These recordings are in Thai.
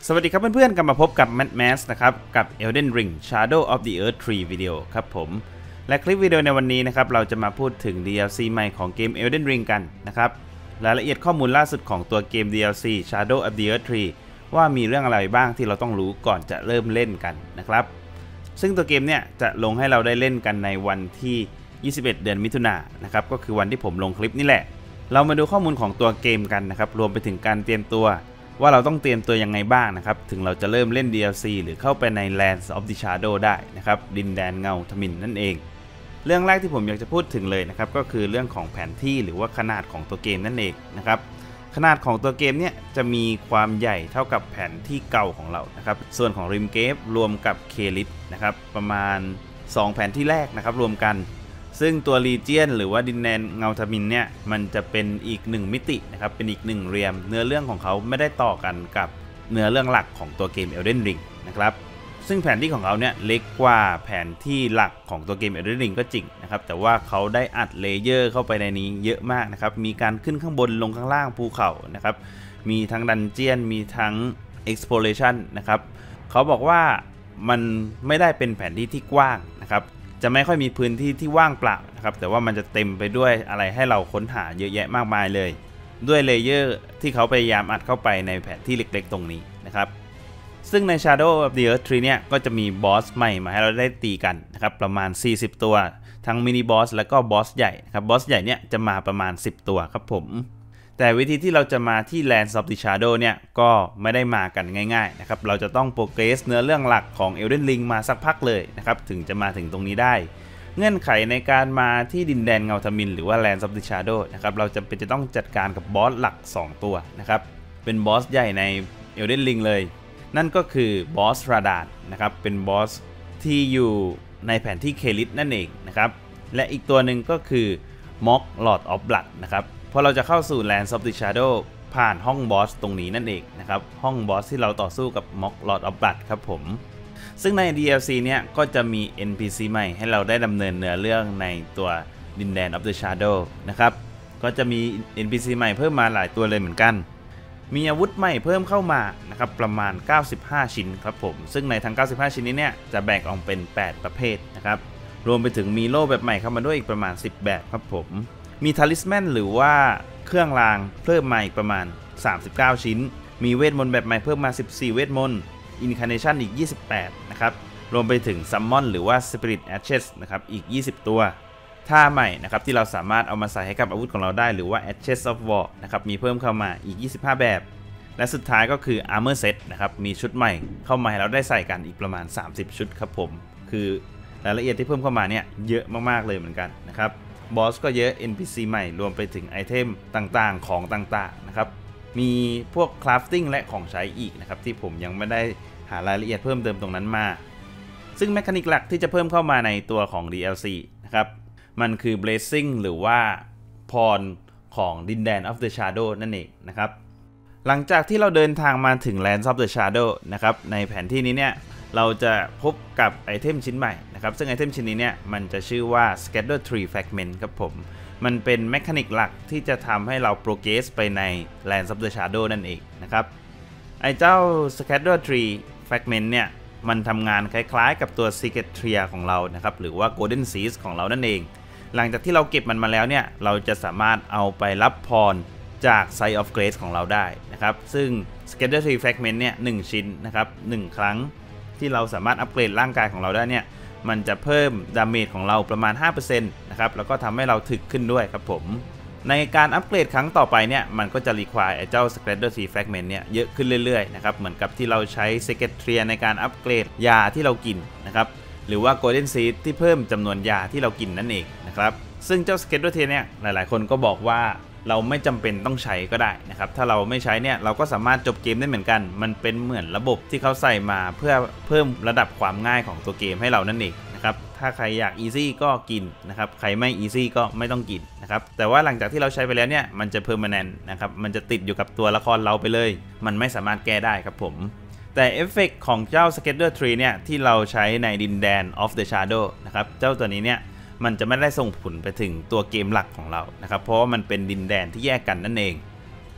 สวัสดีครับเพื่อนๆกลับมาพบกับ Mad Max นะครับกับ Elden Ring Shadow of the Earth 3 วิดีโอครับผมและคลิปวิดีโอในวันนี้นะครับเราจะมาพูดถึง DLC ใหม่ของเกม Elden Ring กันนะครับรายละเอียดข้อมูลล่าสุดของตัวเกม DLC Shadow of the Earth 3 ว่ามีเรื่องอะไรบ้างที่เราต้องรู้ก่อนจะเริ่มเล่นกันนะครับซึ่งตัวเกมเนี่ยจะลงให้เราได้เล่นกันในวันที่21 เดือนมิถุนายนนะครับก็คือวันที่ผมลงคลิปนี่แหละเรามาดูข้อมูลของตัวเกมกันนะครับรวมไปถึงการเตรียมตัวว่าเราต้องเตรียมตัวยังไงบ้างนะครับถึงเราจะเริ่มเล่น DLC หรือเข้าไปใน Lands of the Shadow ได้นะครับดินแดนเงาทมิฬนั่นเองเรื่องแรกที่ผมอยากจะพูดถึงเลยนะครับก็คือเรื่องของแผนที่หรือว่าขนาดของตัวเกมนั่นเองนะครับขนาดของตัวเกมเนี่ยจะมีความใหญ่เท่ากับแผนที่เก่าของเรานะครับส่วนของริมเกฟรวมกับเคลิสนะครับประมาณ2แผนที่แรกนะครับรวมกันซึ่งตัวรีเจียนหรือว่าดินแดนเงาทมิฬเนี่ยมันจะเป็นอีก1มิตินะครับเป็นอีก1เรียมเนื้อเรื่องของเขาไม่ได้ต่อกันกับเนื้อเรื่องหลักของตัวเกม Elden Ring นะครับซึ่งแผนที่ของเขาเนี่ยเล็กกว่าแผนที่หลักของตัวเกม Elden Ring ก็จริงนะครับแต่ว่าเขาได้อัดเลเยอร์เข้าไปในนี้เยอะมากนะครับมีการขึ้นข้างบนลงข้างล่างภูเขานะครับมีทั้งดันเจียนมีทั้ง exploration นะครับเขาบอกว่ามันไม่ได้เป็นแผนที่ที่กว้างนะครับจะไม่ค่อยมีพื้นที่ที่ว่างเปล่านะครับแต่ว่ามันจะเต็มไปด้วยอะไรให้เราค้นหาเยอะแยะมากมายเลยด้วยเลเยอร์ที่เขาพยายามอัดเข้าไปในแผนที่เล็กๆตรงนี้นะครับซึ่งใน Shadow of the Earth 3 เนี่ยก็จะมีบอสใหม่มาให้เราได้ตีกันนะครับประมาณ40ตัวทั้งมินิบอสแล้วก็บอสใหญ่นะครับบอสใหญ่เนี่ยจะมาประมาณ10ตัวครับผมแต่วิธีที่เราจะมาที่ Lands of the Shadow เนี่ยก็ไม่ได้มากันง่ายๆนะครับเราจะต้องโปรเกรสเนื้อเรื่องหลักของ Elden Ring มาสักพักเลยนะครับถึงจะมาถึงตรงนี้ได้เงื่อนไขในการมาที่ดินแดนเงาทมิฬหรือว่า Lands of the Shadow นะครับเราจำเป็นจะต้องจัดการกับบอสหลัก2ตัวนะครับเป็นบอสใหญ่ใน Elden Ring เลยนั่นก็คือบอสราดานนะครับเป็นบอสที่อยู่ในแผนที่เคลิสนั่นเองนะครับและอีกตัวหนึ่งก็คือม็อก Lord of Blood นะครับพอเราจะเข้าสู่ Lands of the Shadow ผ่านห้องบอสตรงนี้นั่นเองนะครับห้องบอสที่เราต่อสู้กับม็อก Lord of Blood ครับผมซึ่งใน DLC เนี่ยก็จะมี NPC ใหม่ให้เราได้ดำเนินเนื้อเรื่องในตัวดินแดน of the Shadow นะครับก็จะมี NPC ใหม่เพิ่มมาหลายตัวเลยเหมือนกันมีอาวุธใหม่เพิ่มเข้ามานะครับประมาณ95ชิ้นครับผมซึ่งในทั้ง95ชิ้นนี้เนี่ยจะแบ่งออกเป็น8ประเภทนะครับรวมไปถึงมีโล่แบบใหม่เข้ามาด้วยอีกประมาณ10แบบครับผมมีทาลิสแมนหรือว่าเครื่องรางเพิ่มมาอีกประมาณ39ชิ้นมีเวทมนต์แบบใหม่เพิ่มมา14เวทมนต์อินคาร์เนชันอีก28นะครับรวมไปถึงซัมมอนหรือว่าสปิริตแอชเชสนะครับอีก20ตัวท่าใหม่นะครับที่เราสามารถเอามาใส่ให้กับอาวุธของเราได้หรือว่า Ashes of War นะครับมีเพิ่มเข้ามาอีก25แบบและสุดท้ายก็คือ Armor Set นะครับมีชุดใหม่เข้ามาให้เราได้ใส่กันอีกประมาณ30ชุดครับผมคือรายละเอียดที่เพิ่มเข้ามาเนี่ยเยอะมากๆเลยเหมือนกันนะครับบอสก็เยอะ NPC ใหม่รวมไปถึงไอเทมต่างๆของต่างๆนะครับมีพวก crafting และของใช้อีกนะครับที่ผมยังไม่ได้หารายละเอียดเพิ่มเติมตรงนั้นมาซึ่งแมคานิกหลักที่จะเพิ่มเข้ามาในตัวของ DLC นะครับมันคือ Blessing หรือว่าพรของดินแดน of the Shadow นั่นเองนะครับหลังจากที่เราเดินทางมาถึง Lands of the Shadow นะครับในแผนที่นี้เนี่ยเราจะพบกับไอเทมชิ้นใหม่นะครับซึ่งไอเทมชิ้นนี้เนี่ยมันจะชื่อว่า Scatter Tree Fragment ครับผมมันเป็นแมคานิกหลักที่จะทำให้เราโปรเกรสไปใน Lands of the Shadow นั่นเองนะครับไอเจ้า Scatter Tree Fragment เนี่ยมันทำงานคล้ายๆกับตัว Secret Tree ของเรานะครับหรือว่า Golden Seeds ของเรานั่นเองหลังจากที่เราเก็บมันมาแล้วเนี่ยเราจะสามารถเอาไปรับพรจาก Site of Grace ของเราได้นะครับซึ่ง Scatter Tree Fragment เนี่ย1ชิ้นนะครับ1ครั้งที่เราสามารถอัปเกรดร่างกายของเราได้เนี่ยมันจะเพิ่มดาเมจของเราประมาณ 5% นะครับแล้วก็ทำให้เราถึกขึ้นด้วยครับผมในการอัปเกรดครั้งต่อไปเนี่ยมันก็จะรีควายไอ้เจ้า Scatter Tree Fragment เนี่ยเยอะขึ้นเรื่อยๆนะครับเหมือนกับที่เราใช้ Secret Tree ในการอัปเกรดยาที่เรากินนะครับหรือว่า Golden Seed ที่เพิ่มจำนวนยาที่เรากินนั่นเองนะครับซึ่งเจ้า Scatter Tree เนี่ยหลายๆคนก็บอกว่าเราไม่จำเป็นต้องใช้ก็ได้นะครับถ้าเราไม่ใช้เนี่ยเราก็สามารถจบเกมได้เหมือนกันมันเป็นเหมือนระบบที่เขาใส่มาเพื่อเพิ่มระดับความง่ายของตัวเกมให้เรานั่นเองนะครับถ้าใครอยาก easy ก็กินนะครับใครไม่ easy ก็ไม่ต้องกินนะครับแต่ว่าหลังจากที่เราใช้ไปแล้วเนี่ยมันจะ permanent นะครับมันจะติดอยู่กับตัวละครเราไปเลยมันไม่สามารถแก้ได้ครับผมแต่เอฟเฟกต์ของเจ้า Scatter Tree เนี่ยที่เราใช้ในดินแดน of the Shadow นะครับเจ้าตัวนี้เนี่ยมันจะไม่ได้ส่งผลไปถึงตัวเกมหลักของเรานะครับเพราะว่ามันเป็นดินแดนที่แยกกันนั่นเอง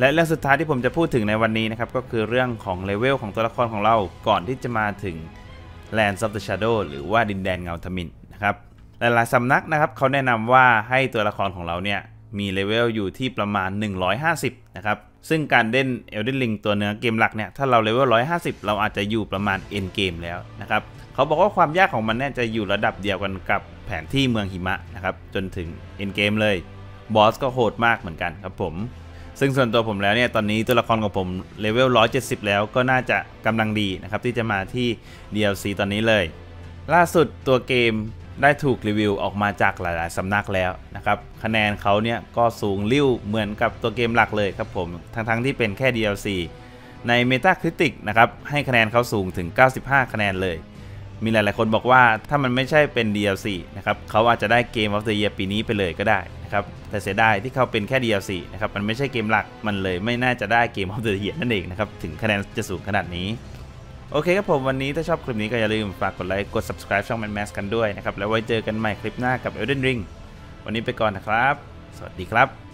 และเรื่องสุดท้ายที่ผมจะพูดถึงในวันนี้นะครับก็คือเรื่องของเลเวลของตัวละครของเราก่อนที่จะมาถึง Lands of the Shadow หรือว่าดินแดนเงาทมิฬนะครับหลายๆสำนักนะครับเขาแนะนำว่าให้ตัวละครของเราเนี่ยมีเลเวลอยู่ที่ประมาณ150นะครับซึ่งการเล่น Elden Ring ตัวเนื้อเกมหลักเนี่ยถ้าเราเลเวล150เราอาจจะอยู่ประมาณ End Game แล้วนะครับเขาบอกว่าความยากของมันเนี่ยจะอยู่ระดับเดียวกันกับแผนที่เมืองหิมะนะครับจนถึง End Game เลยบอสก็โหดมากเหมือนกันครับผมซึ่งส่วนตัวผมแล้วเนี่ยตอนนี้ตัวละครของผมเลเวล170แล้วก็น่าจะกำลังดีนะครับที่จะมาที่ DLC ตอนนี้เลยล่าสุดตัวเกมได้ถูกรีวิวออกมาจากหลายๆสำนักแล้วนะครับคะแนนเขาเนี่ยก็สูงลิ่วเหมือนกับตัวเกมหลักเลยครับผมทั้งที่เป็นแค่ DLC ใน Metacritic นะครับให้คะแนนเขาสูงถึง95คะแนนเลยมีหลายๆคนบอกว่าถ้ามันไม่ใช่เป็น DLC นะครับเขาอาจจะได้ Game of the Year ปีนี้ไปเลยก็ได้นะครับแต่เสียดายที่เขาเป็นแค่ DLC นะครับมันไม่ใช่เกมหลักมันเลยไม่น่าจะได้ Game of the Year นั่นเองนะครับถึงคะแนนจะสูงขนาดนี้โอเคครับผมวันนี้ถ้าชอบคลิปนี้ก็อย่าลืมฝากกดไลค์กด subscribe ช่อง MadMax กันด้วยนะครับแล้วไว้เจอกันใหม่คลิปหน้ากับ Elden Ring วันนี้ไปก่อนนะครับสวัสดีครับ